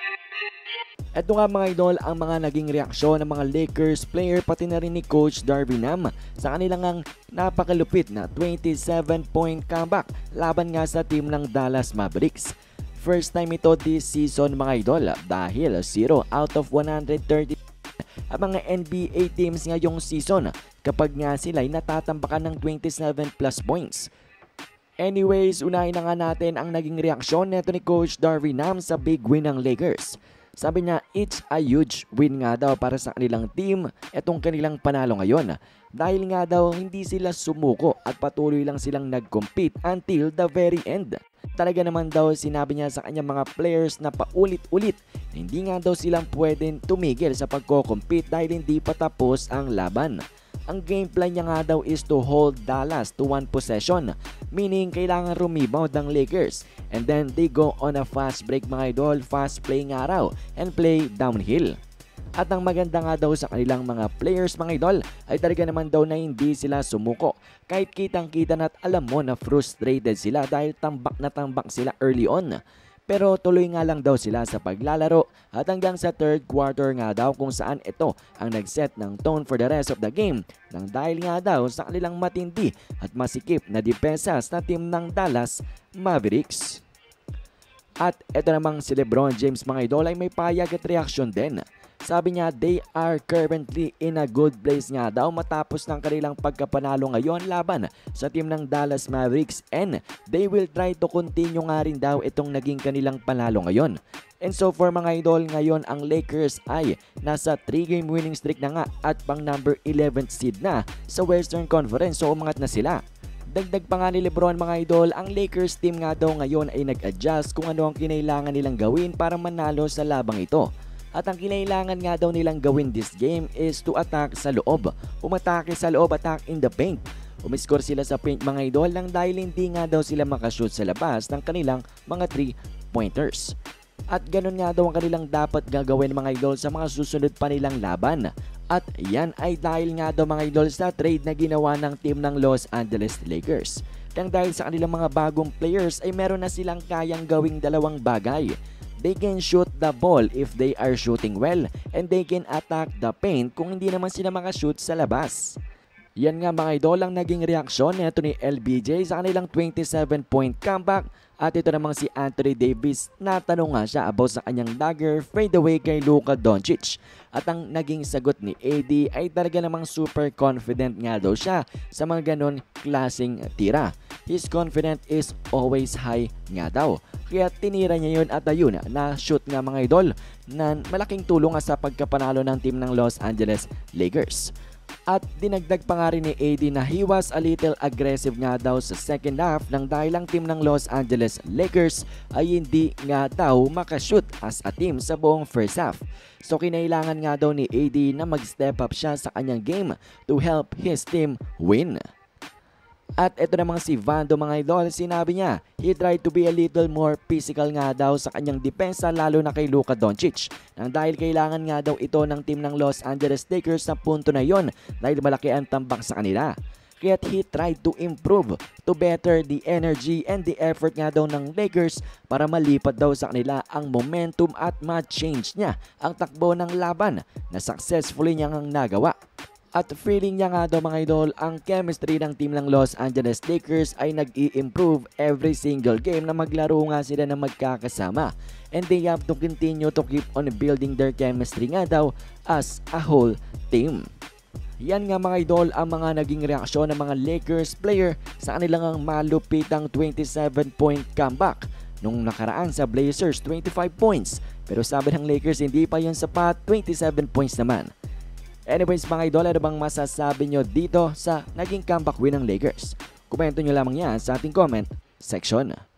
Ito nga mga idol ang mga naging reaksyon ng mga Lakers player pati na rin ni Coach Darvin Ham sa kanilang ang napakalupit na 27-point comeback laban nga sa team ng Dallas Mavericks. First time ito this season mga idol dahil 0 out of 130 ang mga NBA teams ngayong season kapag nga sila ay natatambakan ng 27 plus points. Anyways, unahin na nga natin ang naging reaksyon neto ni Coach Darvin Ham sa big win ng Lakers. Sabi niya, it's a huge win nga daw para sa kanilang team etong kanilang panalo ngayon. Dahil nga daw hindi sila sumuko at patuloy lang silang nag-compete until the very end. Talaga naman daw sinabi niya sa kanyang mga players na paulit-ulit na hindi nga daw silang pwedeng tumigil sa pagko-compete dahil hindi pa tapos ang laban. Ang game plan niya nga daw is to hold Dallas to one possession, meaning kailangan rebound ng Lakers and then they go on a fast break mga idol, fast play nga raw and play downhill. At ang maganda nga daw sa kanilang mga players mga idol ay talaga naman daw na hindi sila sumuko kahit kitang-kita na at alam mo na frustrated sila dahil tambak na tambak sila early on. Pero tuloy nga lang daw sila sa paglalaro at hanggang sa third quarter nga daw kung saan ito ang nagset ng tone for the rest of the game nang dahil nga daw sa kanilang matindi at masikip na depensas na team ng Dallas Mavericks. At ito namang si LeBron James mga idol ay may payag at reaksyon din. Sabi niya they are currently in a good place nga daw matapos ng kanilang pagkapanalo ngayon laban sa team ng Dallas Mavericks and they will try to continue nga rin daw itong naging kanilang panalo ngayon. And so for mga idol ngayon ang Lakers ay nasa 3-game winning streak na nga at pang number 11th seed na sa Western Conference so umangat na sila. Dagdag pa nga ni LeBron mga idol, ang Lakers team nga daw ngayon ay nag-adjust kung ano ang kinailangan nilang gawin para manalo sa labang ito. At ang kinailangan nga daw nilang gawin this game is to attack sa loob. Umatake sa loob, attack in the paint. Umiscore sila sa paint mga idol lang dahil hindi nga daw sila makashoot sa labas ng kanilang mga 3-pointers. At ganun nga daw ang kanilang dapat gagawin mga idol sa mga susunod pa nilang laban. At yan ay dahil nga daw mga idol sa trade na ginawa ng team ng Los Angeles Lakers. Nang dahil sa kanilang mga bagong players ay meron na silang kayang gawing dalawang bagay. They can shoot the ball if they are shooting well and they can attack the paint kung hindi naman sila makashoot sa labas. Yan nga mga idol ang naging reaksyon nito ni LBJ sa kanilang 27-point comeback at ito namang si Anthony Davis natanong nga siya about sa kanyang dagger fadeaway kay Luka Doncic. At ang naging sagot ni AD ay talaga namang super confident nga daw siya sa mga ganon klaseng tira. His confidence is always high nga daw. Kaya tinira niya yun at ayun na shoot nga mga idol na malaking tulong nga sa pagkapanalo ng team ng Los Angeles Lakers. At dinagdag pa nga rin ni AD na he was a little aggressive nga daw sa second half nang dahil ang team ng Los Angeles Lakers ay hindi nga daw makashoot as a team sa buong first half. So kinailangan nga daw ni AD na mag-step up siya sa kanyang game to help his team win. At ito namang si Vando mga idol, sinabi niya, he tried to be a little more physical nga daw sa kanyang depensa lalo na kay Luka Doncic. Nang dahil kailangan nga daw ito ng team ng Los Angeles Lakers sa punto na yon dahil malaki ang tambak sa kanila. Kaya he tried to improve to better the energy and the effort nga daw ng Lakers para malipat daw sa kanila ang momentum at ma-change niya ang takbo ng laban na successfully niyang nagawa. At feeling niya nga daw mga idol, ang chemistry ng team ng Los Angeles Lakers ay nag-i-improve every single game na maglaro nga sila na magkakasama. And they have to continue to keep on building their chemistry nga daw as a whole team. Yan nga mga idol ang mga naging reaksyon ng mga Lakers player sa kanilang malupitang 27-point comeback. Nung nakaraan sa Blazers 25 points, pero sabi ng Lakers hindi pa yun sapat, 27 points naman. Anyways mga idol, ano bang masasabi nyo dito sa naging comeback win ng Lakers? Komento nyo lamang yan sa ating comment section.